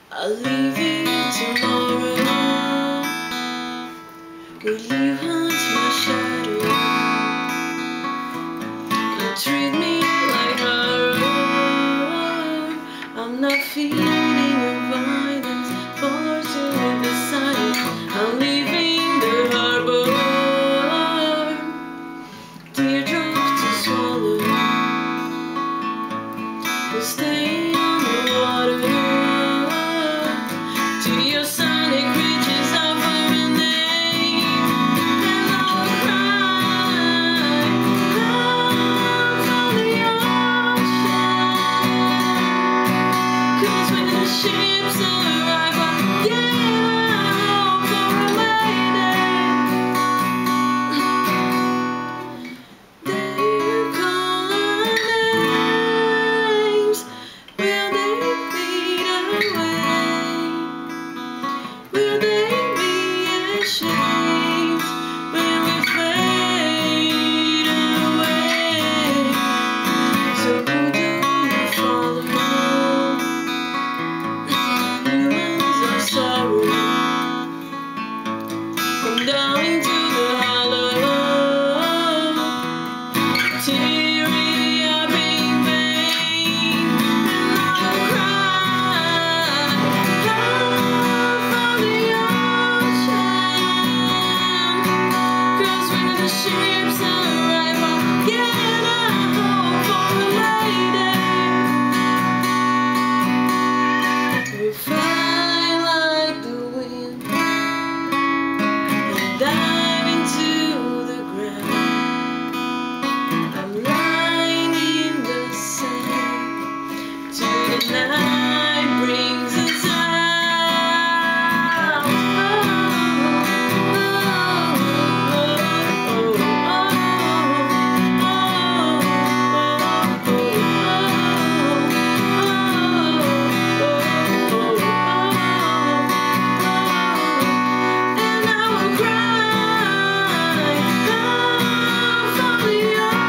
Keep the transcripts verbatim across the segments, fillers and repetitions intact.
I'll leave you tomorrow. Will you hunt my shadow? You treat me like horror. I'm not feeling your violence, forced to live beside. I'm leaving the harbor, teardrops to swallow. We'll stay on the water. To your sonic reaches of her name, and I will cry out on the ocean. 'Cause when the ships arrive, I'm getting home for a mayday. They will call our names. Will they fade away? Will they be ashamed when we fade away? So who do you follow? Humans of sorrow, come down into the hollow, teary-eying vein, and I will cry out for the ocean. 'Cause when the ships arrive, I'll get home for a mayday. We fly like the wind and dive into the ground. I'm lying in the sand till the night brings us out. And I will cry out for the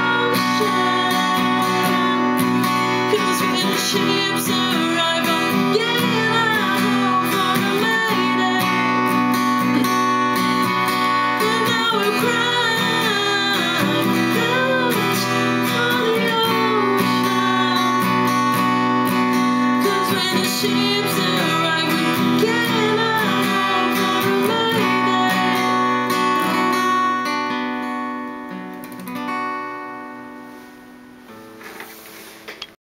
ocean. 'Cause when the ships arrive, I'm getting home for a mayday. And I will cry out for the ocean. 'Cause when the ships